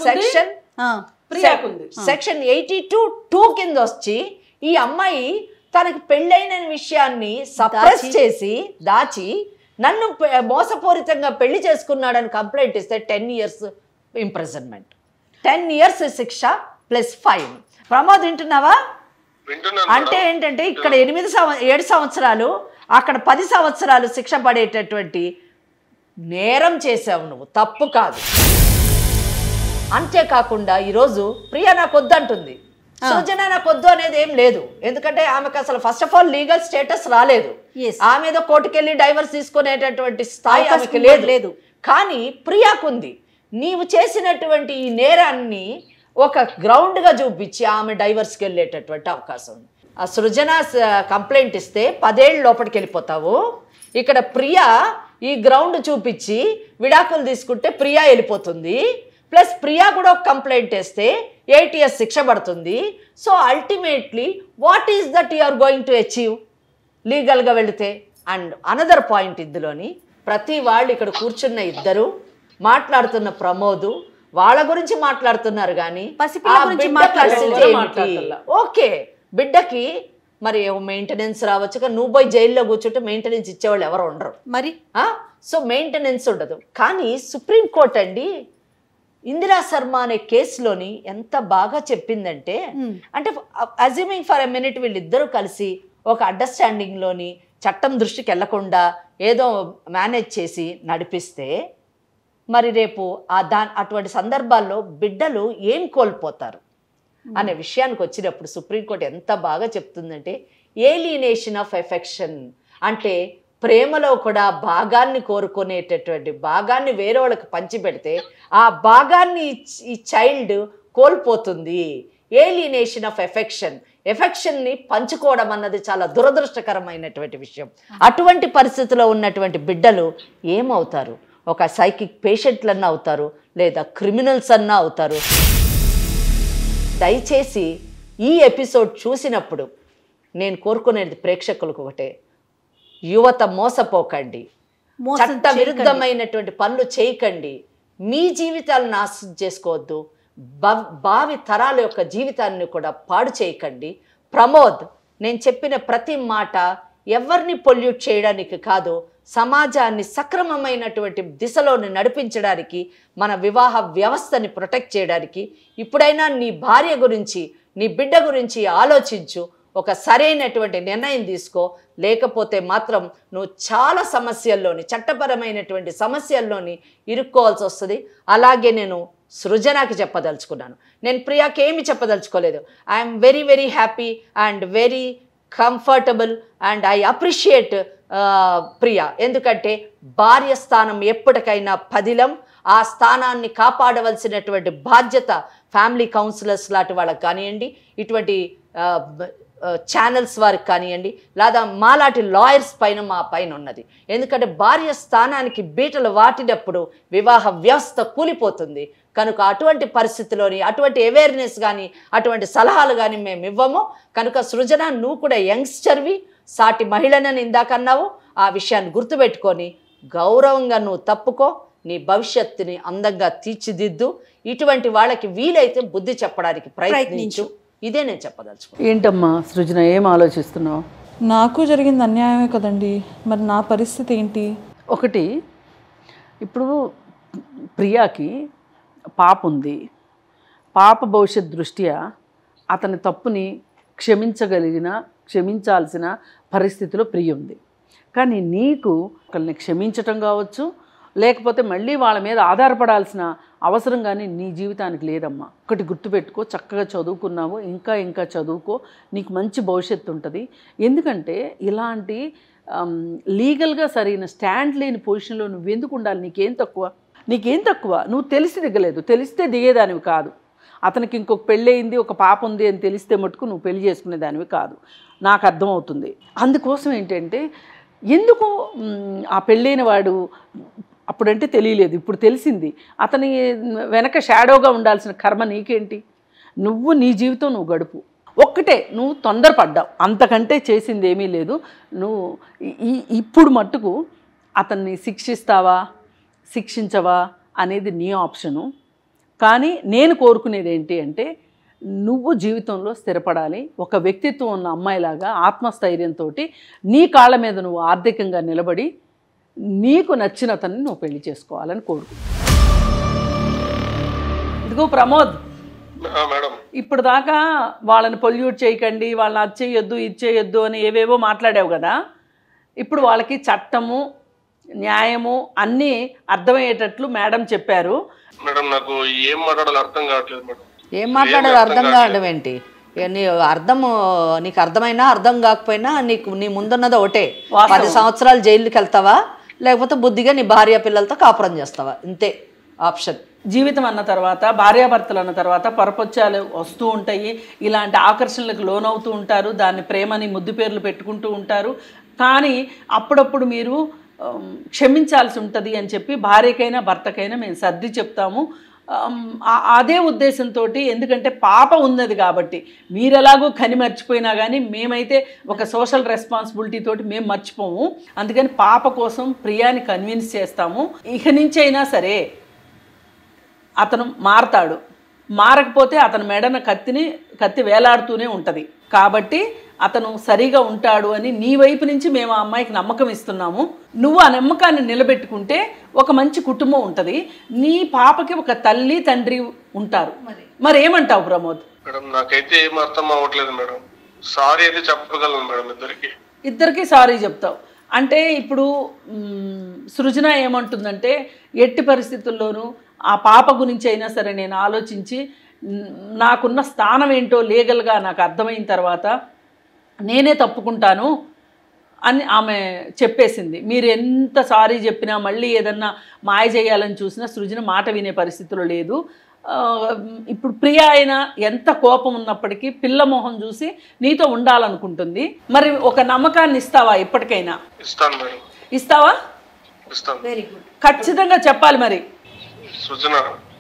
సెక్షన్ 82(2) కింద వచ్చి ఈ అమ్మాయి తనకి పెళ్ళైన విషయాన్ని సప్రెస్ చేసి దాచి నన్ను మోసపూరితంగా పెళ్లి చేసుకున్నాడని కంప్లైంట్ ఇస్తే 10 years ఇంప్రిజన్మెంట్, 10 years శిక్ష ప్లస్ ఫైన్. ప్రమోద్ వింటున్నావా? అంటే ఏంటంటే ఇక్కడ 7 సంవత్సరాలు అక్కడ 10 సంవత్సరాలు శిక్ష పడేటటువంటి నేరం చేసావు నువ్వు, తప్పు కాదు. అంతేకాకుండా ఈరోజు ప్రియా నాకు వద్దంటుంది, సృజన నాకు వద్దు అనేది ఏం లేదు. ఎందుకంటే ఆమెకు అసలు first of all legal status రాలేదు. ఆమె ఏదో కోర్టుకెళ్ళి డైవర్స్ తీసుకునేటటువంటి స్థాయి ఆమెకి లేదు. కానీ ప్రియాకుంది. నీవు చేసినటువంటి ఈ నేరాన్ని ఒక గ్రౌండ్గా చూపించి ఆమె డైవర్స్కి వెళ్ళేటటువంటి అవకాశం ఉంది. ఆ సృజన కంప్లైంట్ ఇస్తే 10 ఏళ్ళ లోపలికి వెళ్ళిపోతావు. ఇక్కడ ప్రియా ఈ గ్రౌండ్ చూపించి విడాకులు తీసుకుంటే ప్రియా వెళ్ళిపోతుంది. ప్లస్ ప్రియా కూడా ఒక కంప్లైంట్ వేస్తే 8 years శిక్ష పడుతుంది. So ultimately what is that you are going to achieve లీగల్గా వెళితే? అండ్ అనదర్ పాయింట్, ఇందులోని ప్రతి వాళ్ళు ఇక్కడ కూర్చున్న ఇద్దరు మాట్లాడుతున్న ప్రమోదు వాళ్ళ గురించి మాట్లాడుతున్నారు కానీ ఓకే బిడ్డకి మరి మెయింటెనెన్స్ రావచ్చు. కానీ నువ్వు పోయి జైల్లో కూర్చుంటే మెయింటెనెన్స్ ఇచ్చేవాళ్ళు ఎవరు ఉండరు మరి. సో మెయింటెనెన్స్ ఉండదు. కానీ సుప్రీంకోర్టు అండి ఇందిరా శర్మ అనే కేసులోని ఎంత బాగా చెప్పిందంటే, అంటే అజ్యూమింగ్ ఫర్ ఎ మినిట్ వీళ్ళిద్దరూ కలిసి ఒక అండర్స్టాండింగ్లోని చట్టం దృష్టికి వెళ్లకుండా ఏదో మేనేజ్ చేసి నడిపిస్తే మరి రేపు అటువంటి సందర్భాల్లో బిడ్డలు ఏం కోల్పోతారు అనే విషయానికి వచ్చినప్పుడు సుప్రీంకోర్టు ఎంత బాగా చెప్తుందంటే, ఏలినేషన్ ఆఫ్ ఎఫెక్షన్ అంటే ప్రేమలో కూడా భాగాన్ని కోరుకునేటటువంటి భాగాన్ని వేరే వాళ్ళకి పంచిపెడితే ఆ భాగాన్ని ఈ చైల్డ్ కోల్పోతుంది. ఏలినేషన్ ఆఫ్ ఎఫెక్షన్ని పంచుకోవడం అన్నది చాలా దురదృష్టకరమైనటువంటి విషయం. అటువంటి పరిస్థితిలో ఉన్నటువంటి బిడ్డలు ఏమవుతారు? ఒక సైకిక్ పేషెంట్లన్నా అవుతారు, లేదా క్రిమినల్స్ అన్నా అవుతారు. దయచేసి ఈ ఎపిసోడ్ చూసినప్పుడు నేను కోరుకునేది ప్రేక్షకులకు ఒకటే, యువత మోసపోకండి, చట్ట విరుద్ధమైనటువంటి పనులు చేయకండి, మీ జీవితాలను నాశనం చేసుకోవద్దు, భావి తరాల యొక్క జీవితాన్ని కూడా పాడు చేయకండి. ప్రమోద్ నేను చెప్పిన ప్రతి మాట ఎవరిని పొల్యూట్ చేయడానికి కాదు, సమాజాన్ని సక్రమమైనటువంటి దిశలోని నడిపించడానికి, మన వివాహ వ్యవస్థని ప్రొటెక్ట్ చేయడానికి ఇప్పుడైనా నీ భార్య గురించి, నీ బిడ్డ గురించి ఆలోచించు, ఒక సరైనటువంటి నిర్ణయం తీసుకో. లేకపోతే మాత్రం నువ్వు చాలా సమస్యల్లోని, చట్టపరమైనటువంటి సమస్యల్లోని ఇరుక్కోవాల్సి వస్తుంది. అలాగే నేను సృజనకి చెప్పదలుచుకున్నాను, నేను ప్రియాకి ఏమి చెప్పదలుచుకోలేదు. I'm very very happy and very comfortable and I appreciate Priya. ఎందుకంటే భార్య స్థానం ఎప్పటికైనా పదిలం. ఆ స్థానాన్ని కాపాడవలసినటువంటి బాధ్యత ఫ్యామిలీ కౌన్సిలర్స్ లాంటి వాళ్ళకి కానివ్వండి, ఇటువంటి ఛానల్స్ వారికి కానివ్వండి, లేదా మాలాంటి లాయర్స్ పైన మా పైన ఉన్నది. ఎందుకంటే భార్య స్థానానికి బీటలు వాటినప్పుడు వివాహ వ్యవస్థ కూలిపోతుంది. కనుక అటువంటి పరిస్థితిలోని అటువంటి అవేర్నెస్ కానీ అటువంటి సలహాలు కానీ మేము ఇవ్వము. కనుక సృజన, నువ్వు కూడా యంగ్స్టర్వి, సాటి మహిళనని ఇందాకన్నావు. ఆ విషయాన్ని గుర్తుపెట్టుకొని గౌరవంగా నువ్వు తప్పుకో, నీ భవిష్యత్తుని అందంగా తీర్చిదిద్దు. ఇటువంటి వాళ్ళకి వీలైతే బుద్ధి చెప్పడానికి ప్రయత్నించు. ఇదే నేను చెప్పదలుచుకో. ఏంటమ్మా సృజన, ఏం ఆలోచిస్తున్నావు? నాకు జరిగింది అన్యాయమే కదండి, మరి నా పరిస్థితి ఏంటి? ఒకటి, ఇప్పుడు ప్రియాకి పాప ఉంది. పాప భవిష్యత్ దృష్ట్యా అతని తప్పుని క్షమించాల్సిన పరిస్థితిలో ప్రియ ఉంది. కానీ నీకు ఒకరిని క్షమించటం కావచ్చు, లేకపోతే మళ్ళీ వాళ్ళ మీద ఆధారపడాల్సిన అవసరం కానీ నీ జీవితానికి లేదమ్మా. ఒకటి గుర్తుపెట్టుకో, చక్కగా చదువుకున్నావు, ఇంకా చదువుకో, నీకు మంచి భవిష్యత్తు ఉంటుంది. ఎందుకంటే ఇలాంటి లీగల్గా సరైన స్టాండ్ లేని పొజిషన్లో నువ్వు ఎందుకు ఉండాలి? నీకేం తక్కువ? నువ్వు తెలిసి దిగలేదు, తెలిస్తే దిగేదానివి కాదు. అతనికి ఇంకొక పెళ్ళయింది, ఒక పాప ఉంది అని తెలిస్తే మటుకు నువ్వు పెళ్లి చేసుకునేదానివి కాదు, నాకు అర్థమవుతుంది. అందుకోసం ఏంటంటే, ఎందుకు ఆ పెళ్ళైన వాడు అప్పుడంటే తెలియలేదు, ఇప్పుడు తెలిసింది, అతని వెనక షాడోగా ఉండాల్సిన కర్మ నీకేంటి? నువ్వు నీ జీవితం నువ్వు గడుపు. ఒక్కటే, నువ్వు తొందరపడ్డావు, అంతకంటే చేసింది ఏమీ లేదు. నువ్వు ఇప్పుడు మట్టుకు అతన్ని శిక్షించవా అనేది నీ ఆప్షను. కానీ నేను కోరుకునేది ఏంటి అంటే, నువ్వు జీవితంలో స్థిరపడాలి. ఒక వ్యక్తిత్వం ఉన్న అమ్మాయిలాగా ఆత్మస్థైర్యంతో నీ కాళ్ళ మీద నువ్వు ఆర్థికంగా నిలబడి నీకు నచ్చిన అతన్ని నువ్వు పెళ్లి చేసుకోవాలని కోరుకుంటున్నాను. ఇదిగో ప్రమోద్, ఇప్పుడు దాకా వాళ్ళని పొల్యూట్ చేయకండి, వాళ్ళని అది చేయొద్దు ఇది చేయొద్దు అని ఏవేవో మాట్లాడావు కదా. ఇప్పుడు వాళ్ళకి చట్టము న్యాయము అన్నీ అర్థమయ్యేటట్లు మేడం చెప్పారు. మేడం నాకు ఏం మాట్లాడాలో అర్థం కావట్లేదు మేడం. ఏం మాట్లాడాలో అర్థం కావడం ఏంటి? నీకు అర్థమైనా అర్థం కాకపోయినా నీ ముందున్నది ఒకటే, 10 సంవత్సరాలు జైలుకి వెళ్తావా, లేకపోతే బుద్ధిగా నీ భార్య పిల్లలతో కాపురం చేస్తావా, ఇంతే ఆప్షన్. జీవితం అన్న తర్వాత, భార్యాభర్తలు అన్న తర్వాత పరపొచ్చాలు వస్తూ ఉంటాయి, ఇలాంటి ఆకర్షణలకు లోనవుతూ ఉంటారు, దాన్ని ప్రేమని ముద్దు పేర్లు పెట్టుకుంటూ ఉంటారు. కానీ అప్పుడప్పుడు మీరు క్షమించాల్సి ఉంటుంది అని చెప్పి భార్యకైనా భర్తకైనా మేము సర్ది చెప్తాము. అదే ఉద్దేశంతో, ఎందుకంటే పాప ఉన్నది కాబట్టి మీరు ఎలాగో కని మర్చిపోయినా కానీ మేమైతే ఒక సోషల్ రెస్పాన్సిబిలిటీ తోటి మేము మర్చిపోము. అందుకని పాప కోసం ప్రియాని కన్విన్స్ చేస్తాము. ఇక నుంచి అయినా సరే అతను మారతాడు, మారకపోతే అతని మెడన కత్తి వేలాడుతూనే ఉంటుంది. కాబట్టి అతను సరిగా ఉంటాడు అని నీ వైపు నుంచి మేము ఆ అమ్మాయికి నమ్మకం ఇస్తున్నాము. నువ్వు ఆ నమ్మకాన్ని నిలబెట్టుకుంటే ఒక మంచి కుటుంబం ఉంటుంది, నీ పాపకి ఒక తల్లి తండ్రి ఉంటారు. మరి ఏమంటావు ప్రమోద్? మేడం నాకైతే ఏం అర్థం అవ్వట్లేదు మేడం. సారీ అయితే చెప్పగలను మేడం, ఇద్దరికి సారీ చెప్తావు అంటే. ఇప్పుడు సృజన ఏమంటుందంటే, ఎట్టి పరిస్థితుల్లోనూ ఆ పాప గురించి అయినా సరే నేను ఆలోచించి నాకున్న స్థానం ఏంటో లీగల్గా నాకు అర్థమైన తర్వాత నేనే తప్పుకుంటాను అని ఆమె చెప్పేసింది. మీరు ఎంత సారీ చెప్పినా మళ్ళీ ఏదన్నా మాయ చేయాలని చూసినా సృజన మాట వినే పరిస్థితిలో లేదు. ఇప్పుడు ప్రియా అయినా ఎంత కోపం ఉన్నప్పటికీ పిల్ల మొహం చూసి నీతో ఉండాలనుకుంటుంది. మరి ఒక నమ్మకాన్ని ఇస్తావా? ఇప్పటికైనా ఇస్తావా? వెరీ గుడ్, ఖచ్చితంగా చెప్పాలి. మరి Srujana,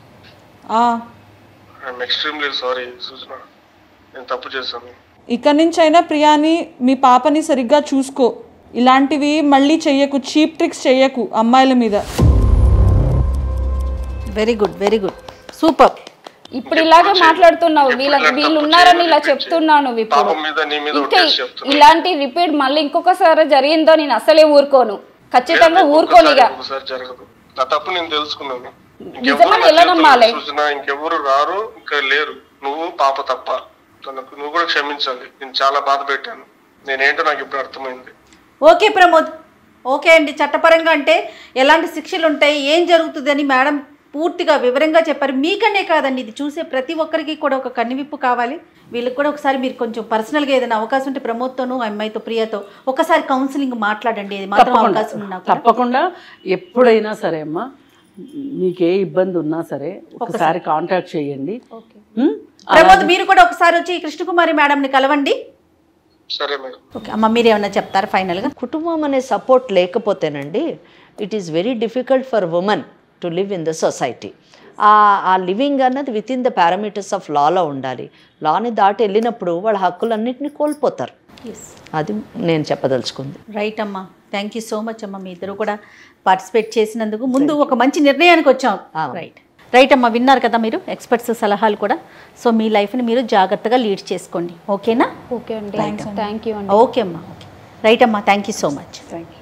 I'm extremely sorry Srujana, నేను తప్పు చేశాను. ఇక్కడి నుంచి అయినా ప్రియాని, మీ పాపని సరిగ్గా చూసుకో. ఇలాంటివి మళ్ళీ చెయ్యకు, చీప్ ట్రిక్స్ చెయ్యకు అమ్మాయిల మీద. Very good, very good, super. ఇప్పుడు ఇలాగే మాట్లాడుతున్నావు, వీళ్ళు ఉన్నారని ఇలా చెప్తున్నాను ఇప్పుడు. ఇంకా ఇలాంటి రిపీట్ మళ్ళీ ఇంకొకసారి జరిగిందో నేను అసలే ఊరుకోను, ఖచ్చితంగా ఊరుకోనిగా. నా తప్పు నేను తెలుసుకున్నాను. నిజమని ఎలా నమ్మాలి? ఇంకెవరు రారు, ఇంకా లేరు, నువ్వు పాప తప్ప. నువ్వు కూడా క్షమించాలి, నేను చాలా బాధ పెట్టాను. నేనేంటో నాకు ఇప్పుడు అర్థమైంది. ఓకే ప్రమోద్, ఓకే అండి. చట్టపరంగా అంటే ఎలాంటి శిక్షలు ఉంటాయి, ఏం జరుగుతుందని మేడం పూర్తిగా వివరంగా చెప్పారు. మీకనే కాదండి, ఇది చూసే ప్రతి ఒక్కరికి కూడా ఒక కన్నువిప్పు కావాలి. వీళ్ళకి కూడా ఒకసారి మీరు కొంచెం పర్సనల్గా ఏదైనా అవకాశం ఉంటే ప్రమోద్తోనూ అమ్మాయితో ప్రియాతో ఒకసారి కౌన్సిలింగ్ మాట్లాడండి. ఇది మాత్రం అవకాశం ఉన్నా తప్పకుండా ఎప్పుడైనా సరే అమ్మా, మీకే ఇబ్బంది ఉన్నా సరే ఒకసారి కాంటాక్ట్ చేయండి. ప్రమోద్ మీరు కూడా ఒకసారి వచ్చి కృష్ణకుమారి మేడంని కలవండి. సరే మేడం. ఓకే అమ్మ, మీరు ఏమన్నా చెప్తారు ఫైనల్గా? కుటుంబం అనే సపోర్ట్ లేకపోతేనండి it is very difficult for women to live in the society. ఆ లివింగ్ అన్నది with in the parameters of లాలో ఉండాలి. లాని దాటి వెళ్ళినప్పుడు వాళ్ళ హక్కులన్నింటినీ కోల్పోతారు. అది నేను చెప్పదలుచుకుంది. రైట్ అమ్మా, థ్యాంక్ యూ సో మచ్ అమ్మ. మీ ఇద్దరు కూడా పార్టిసిపేట్ చేసినందుకు ముందు ఒక మంచి నిర్ణయానికి వచ్చాం. రైట్ అమ్మా, విన్నారు కదా మీరు ఎక్స్పర్ట్స్ సలహాలు కూడా. సో మీ లైఫ్ని మీరు జాగ్రత్తగా లీడ్ చేసుకోండి, ఓకేనా? ఓకే అండి, థ్యాంక్ యూ అండి. ఓకే అమ్మా, ఓకే రైట్ అమ్మా, thank you so much. Thank you.